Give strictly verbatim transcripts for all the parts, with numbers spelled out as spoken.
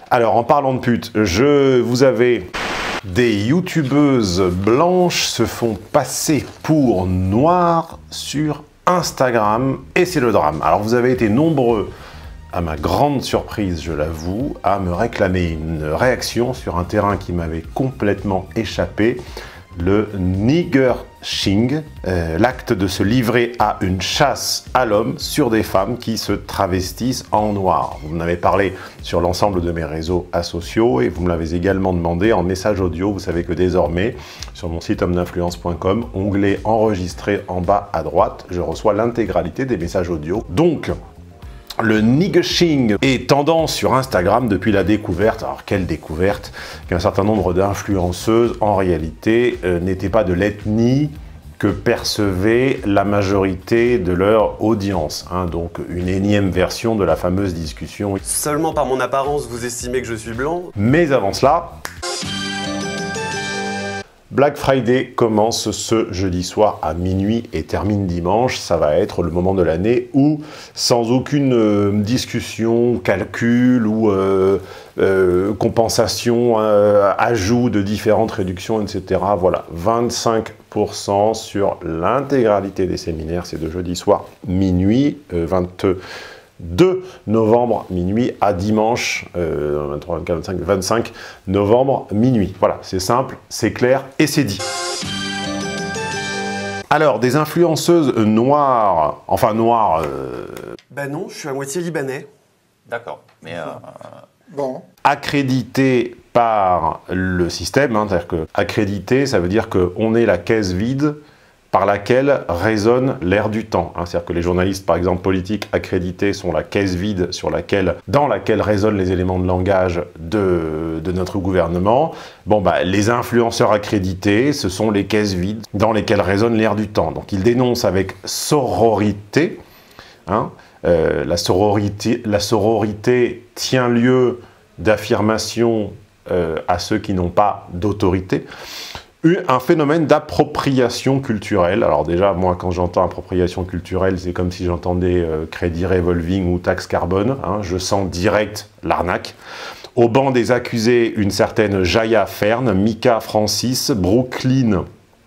Alors, en parlant de pute, je vous avais... Des youtubeuses blanches se font passer pour noires sur Instagram et c'est le drame. Alors vous avez été nombreux, à ma grande surprise je l'avoue, à me réclamer une réaction sur un terrain qui m'avait complètement échappé, le niggershing, euh, l'acte de se livrer à une chasse à l'homme sur des femmes qui se travestissent en noir. Vous m'en avez parlé sur l'ensemble de mes réseaux sociaux et vous me l'avez également demandé en message audio. Vous savez que désormais, sur mon site homme d'influence point com, onglet enregistré en bas à droite, je reçois l'intégralité des messages audio. Donc, le niggershing est tendance sur Instagram depuis la découverte, alors quelle découverte, qu'un certain nombre d'influenceuses, en réalité, euh, n'étaient pas de l'ethnie que percevait la majorité de leur audience. Hein, donc une énième version de la fameuse discussion. Seulement par mon apparence, vous estimez que je suis blanc? Mais avant cela... Black Friday commence ce jeudi soir à minuit et termine dimanche. Ça va être le moment de l'année où, sans aucune euh, discussion, calcul ou euh, euh, compensation, euh, ajout de différentes réductions, et cetera. Voilà, vingt-cinq pour cent sur l'intégralité des séminaires. C'est de jeudi soir minuit, euh, vingt-deux novembre minuit à dimanche euh, vingt-trois, vingt-quatre, vingt-cinq, vingt-cinq novembre minuit. Voilà, c'est simple, c'est clair et c'est dit. Alors, des influenceuses noires, enfin noires... Euh... Bah non, je suis à moitié libanais. D'accord, mais... Euh... Bon. Accrédité par le système, hein, c'est-à-dire que accrédité, ça veut dire qu'on est la caisse vide par laquelle résonne l'air du temps. Hein. C'est-à-dire que les journalistes, par exemple, politiques accrédités sont la caisse vide sur laquelle, dans laquelle résonnent les éléments de langage de, de notre gouvernement. Bon, bah, les influenceurs accrédités, ce sont les caisses vides dans lesquelles résonne l'air du temps. Donc, ils dénoncent avec sororité. Hein, euh, la, sororité la sororité tient lieu d'affirmation euh, à ceux qui n'ont pas d'autorité. Un phénomène d'appropriation culturelle. Alors déjà, moi, quand j'entends appropriation culturelle, c'est comme si j'entendais euh, crédit revolving ou taxe carbone. Hein, je sens direct l'arnaque. Au banc des accusés, une certaine Jaya Fern, Mika Francis, Brooklyn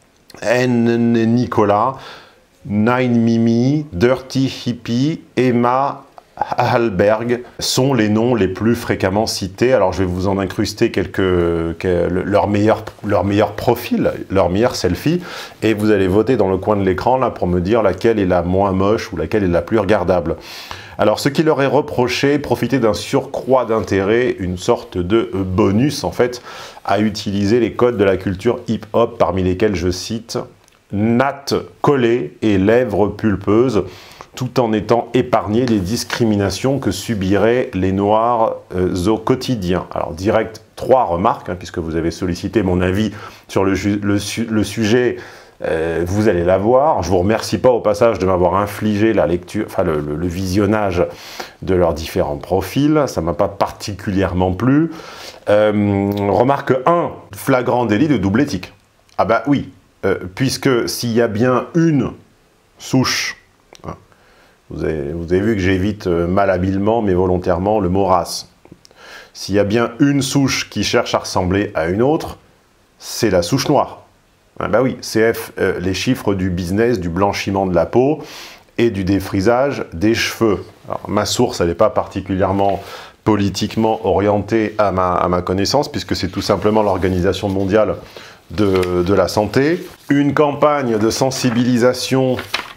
N. Nicolas, Nine Mimi, Dirty Hippie, Emma Hallberg sont les noms les plus fréquemment cités. Alors je vais vous en incruster quelques, quelques leurs meilleurs leur meilleur profil, leur meilleur selfie, et vous allez voter dans le coin de l'écran là pour me dire laquelle est la moins moche ou laquelle est la plus regardable. Alors ce qui leur est reproché, profiter d'un surcroît d'intérêt, une sorte de bonus en fait, à utiliser les codes de la culture hip-hop, parmi lesquels je cite nattes collées et lèvres pulpeuses, tout en étant épargné des discriminations que subiraient les Noirs euh, au quotidien. Alors direct, trois remarques, hein, puisque vous avez sollicité mon avis sur le, le, le sujet, euh, vous allez la voir. Je ne vous remercie pas au passage de m'avoir infligé la lecture, enfin le, le, le visionnage de leurs différents profils, ça ne m'a pas particulièrement plu. Euh, remarque un, flagrant délit de double éthique. Ah bah oui, euh, puisque s'il y a bien une souche, Vous avez, vous avez vu que j'évite malhabilement, mais volontairement, le mot race. S'il y a bien une souche qui cherche à ressembler à une autre, c'est la souche noire. Ah bah oui, C F, euh, les chiffres du business, du blanchiment de la peau et du défrisage des cheveux. Alors, ma source, elle n'est pas particulièrement politiquement orientée à ma, à ma connaissance, puisque c'est tout simplement l'Organisation mondiale de, de la santé. Une campagne de sensibilisation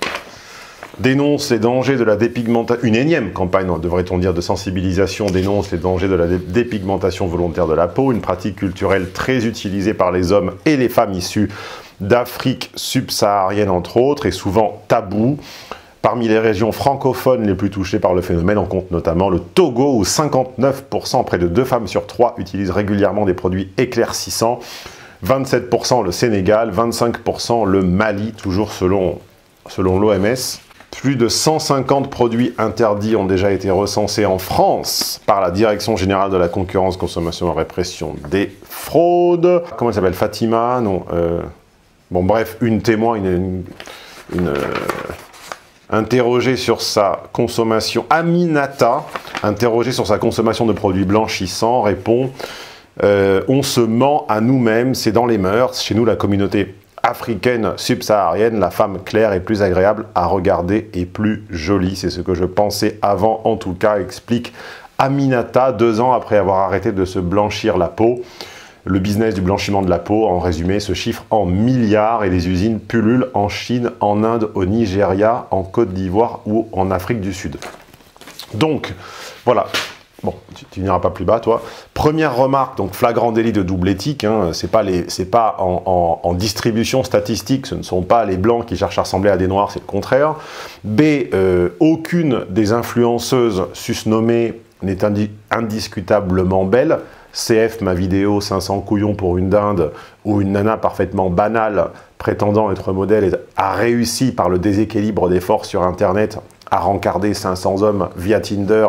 dénonce les dangers de la dépigmentation, une énième campagne, devrait-on dire, de sensibilisation dénonce les dangers de la dé dépigmentation volontaire de la peau, une pratique culturelle très utilisée par les hommes et les femmes issus d'Afrique subsaharienne entre autres, et souvent tabou. Parmi les régions francophones les plus touchées par le phénomène, on compte notamment le Togo, où cinquante-neuf pour cent, près de deux femmes sur trois, utilisent régulièrement des produits éclaircissants, vingt-sept pour cent le Sénégal, vingt-cinq pour cent le Mali, toujours selon, selon l'O M S. Plus de cent cinquante produits interdits ont déjà été recensés en France par la Direction Générale de la Concurrence, Consommation et Répression des Fraudes. Comment elle s'appelle? Fatima? Non. Euh... Bon, bref, une témoin, une... une, une euh... interrogé sur sa consommation, Aminata, interrogé sur sa consommation de produits blanchissants, répond euh, « On se ment à nous-mêmes, c'est dans les mœurs. Chez nous, la communauté africaine subsaharienne, la femme claire est plus agréable à regarder et plus jolie. C'est ce que je pensais avant, en tout cas, explique Aminata, deux ans après avoir arrêté de se blanchir la peau. Le business du blanchiment de la peau, en résumé, se chiffre en milliards et les usines pullulent en Chine, en Inde, au Nigeria, en Côte d'Ivoire ou en Afrique du Sud. » Donc, voilà. Bon, tu, tu n'iras pas plus bas, toi. Première remarque, donc flagrant délit de double éthique. Hein, c'est pas, les, c'est pas en, en, en distribution statistique, ce ne sont pas les blancs qui cherchent à ressembler à des noirs, c'est le contraire. B, euh, aucune des influenceuses susnommées n'est indi indiscutablement belle. C F, ma vidéo, cinq cents couillons pour une dinde, où une nana parfaitement banale, prétendant être modèle, a réussi par le déséquilibre des forces sur Internet à rencarder cinq cents hommes via Tinder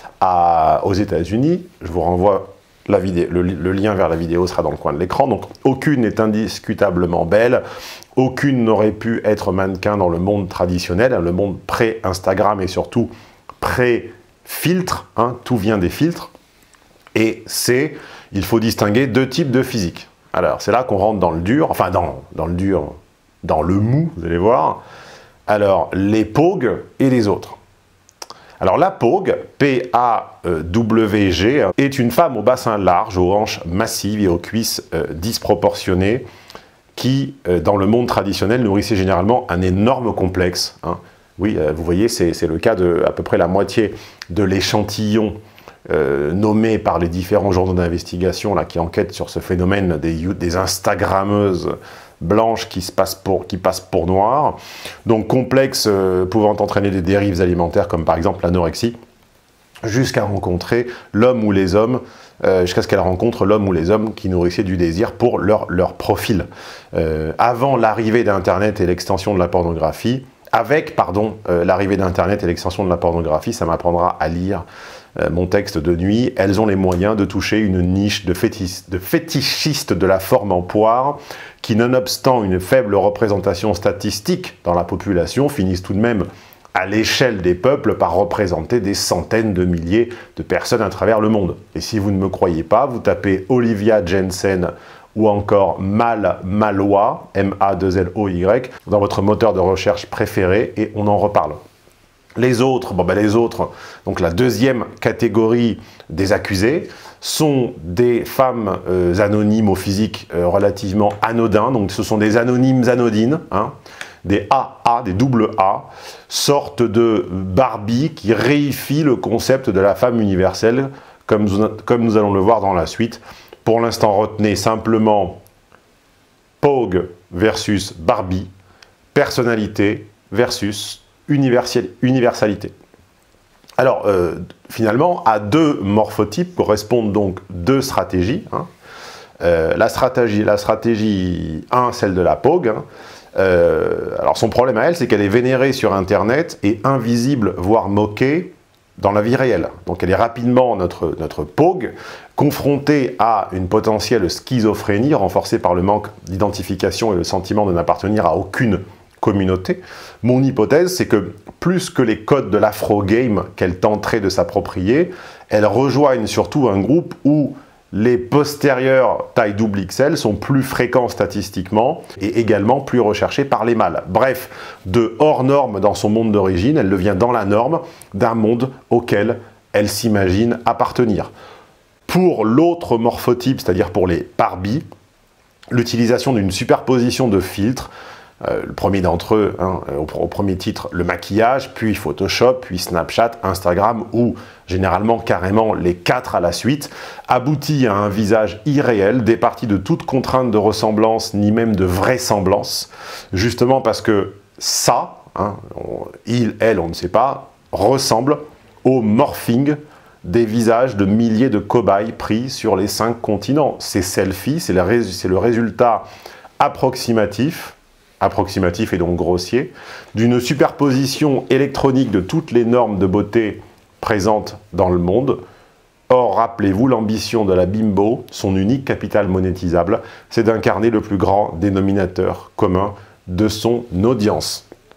à, aux États-Unis. Je vous renvoie, la vidéo, le, le lien vers la vidéo sera dans le coin de l'écran. Donc, aucune n'est indiscutablement belle. Aucune n'aurait pu être mannequin dans le monde traditionnel, le monde pré-Instagram et surtout pré-filtre. Hein, tout vient des filtres. Et C, il faut distinguer deux types de physique. Alors, c'est là qu'on rentre dans le dur, enfin, dans, dans le dur, dans le mou, vous allez voir. Alors, les pogues et les autres. Alors, la pogue, P A W G, est une femme au bassin large, aux hanches massives et aux cuisses euh, disproportionnées, qui, euh, dans le monde traditionnel, nourrissait généralement un énorme complexe. Hein. Oui, euh, vous voyez, c'est le cas de à peu près la moitié de l'échantillon Euh, nommés par les différents journaux d'investigation qui enquêtent sur ce phénomène des, des Instagrammeuses blanches qui, se passent pour, qui passent pour noires. Donc complexe euh, pouvant entraîner des dérives alimentaires comme par exemple l'anorexie, jusqu'à rencontrer l'homme ou les hommes, euh, jusqu'à ce qu'elle rencontre l'homme ou les hommes qui nourrissaient du désir pour leur, leur profil. Euh, avant l'arrivée d'Internet et l'extension de la pornographie, avec pardon, euh, l'arrivée d'Internet et l'extension de la pornographie, ça m'apprendra à lire euh, mon texte de nuit, elles ont les moyens de toucher une niche de, fétiche, de fétichistes de la forme en poire qui, nonobstant une faible représentation statistique dans la population, finissent tout de même à l'échelle des peuples par représenter des centaines de milliers de personnes à travers le monde. Et si vous ne me croyez pas, vous tapez Olivia Jensen ou encore Mal Maloy, M A deux L O Y, dans votre moteur de recherche préféré et on en reparle. Les autres, bon ben les autres, donc la deuxième catégorie des accusés, sont des femmes euh, anonymes au physique euh, relativement anodin, donc ce sont des anonymes anodines, hein, des A A, des double A, sorte de Barbie qui réifie le concept de la femme universelle, comme, comme nous allons le voir dans la suite. Pour l'instant, retenez simplement Pogue versus Barbie, personnalité versus universalité. Alors, euh, finalement, à deux morphotypes correspondent donc deux stratégies. Hein. Euh, la stratégie, la stratégie un, celle de la Pogue. Hein. Euh, alors, son problème à elle, c'est qu'elle est vénérée sur Internet et invisible, voire moquée, dans la vie réelle. Donc elle est rapidement notre, notre Pogue, confrontée à une potentielle schizophrénie renforcée par le manque d'identification et le sentiment de n'appartenir à aucune communauté. Mon hypothèse, c'est que plus que les codes de l'afro-game qu'elle tenterait de s'approprier, elle rejoigne surtout un groupe où les postérieurs taille double X L sont plus fréquents statistiquement et également plus recherchés par les mâles. Bref, de hors norme dans son monde d'origine, elle devient dans la norme d'un monde auquel elle s'imagine appartenir. Pour l'autre morphotype, c'est-à-dire pour les Barbie, l'utilisation d'une superposition de filtres, Euh, le premier d'entre eux, hein, au, au premier titre, le maquillage, puis Photoshop, puis Snapchat, Instagram, ou généralement carrément les quatre à la suite, aboutit à un visage irréel, départi de toute contrainte de ressemblance, ni même de vraisemblance, justement parce que ça, hein, on, il, elle, on ne sait pas, ressemble au morphing des visages de milliers de cobayes pris sur les cinq continents. Ces selfies, c'est le, le résultat approximatif, approximatif et donc grossier, d'une superposition électronique de toutes les normes de beauté présentes dans le monde. Or, rappelez-vous, l'ambition de la bimbo, son unique capital monétisable, c'est d'incarner le plus grand dénominateur commun de son audience.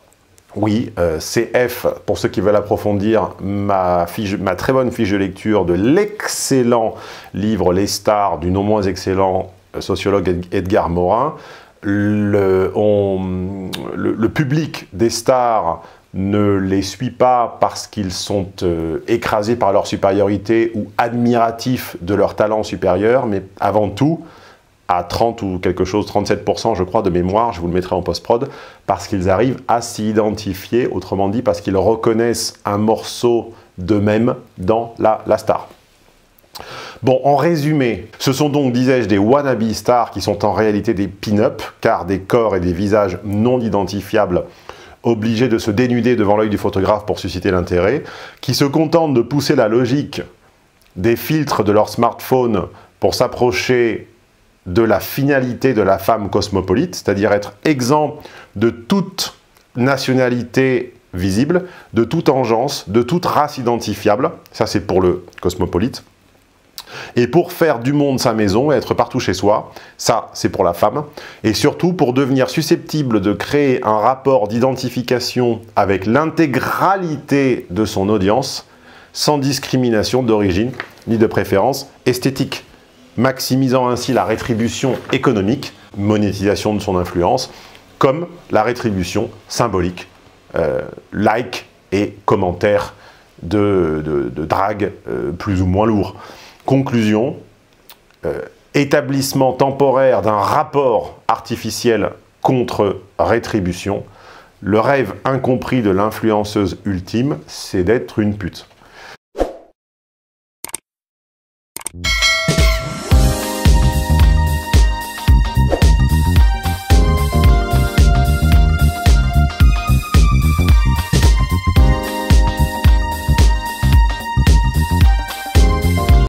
Oui, euh, C F, pour ceux qui veulent approfondir, ma, fiche, ma très bonne fiche de lecture de l'excellent livre Les Stars du non moins excellent sociologue Edgar Morin. Le, on, le, le public des stars ne les suit pas parce qu'ils sont euh, écrasés par leur supériorité ou admiratifs de leur talent supérieur, mais avant tout, à trente ou quelque chose, trente-sept pour cent je crois de mémoire, je vous le mettrai en post-prod, parce qu'ils arrivent à s'y identifier, autrement dit parce qu'ils reconnaissent un morceau d'eux-mêmes dans la, la star. Bon, en résumé, ce sont donc, disais-je, des wannabe stars qui sont en réalité des pin-up, car des corps et des visages non identifiables obligés de se dénuder devant l'œil du photographe pour susciter l'intérêt, qui se contentent de pousser la logique des filtres de leur smartphone pour s'approcher de la finalité de la femme cosmopolite, c'est-à-dire être exempt de toute nationalité visible, de toute engeance, de toute race identifiable, ça c'est pour le cosmopolite, et pour faire du monde sa maison et être partout chez soi, ça c'est pour la femme, et surtout pour devenir susceptible de créer un rapport d'identification avec l'intégralité de son audience, sans discrimination d'origine ni de préférence esthétique, maximisant ainsi la rétribution économique, monétisation de son influence, comme la rétribution symbolique, euh, like et commentaires de, de, de drague euh, plus ou moins lourds. Conclusion, euh, établissement temporaire d'un rapport artificiel contre rétribution. Le rêve incompris de l'influenceuse ultime, c'est d'être une pute.